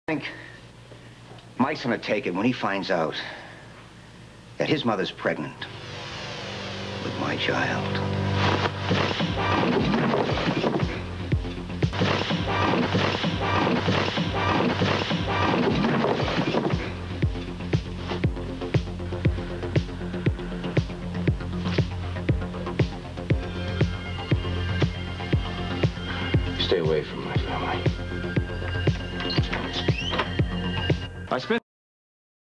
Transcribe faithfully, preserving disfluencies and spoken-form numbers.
I think Mike's gonna take it when he finds out that his mother's pregnant with my child. Stay away from my family. I spent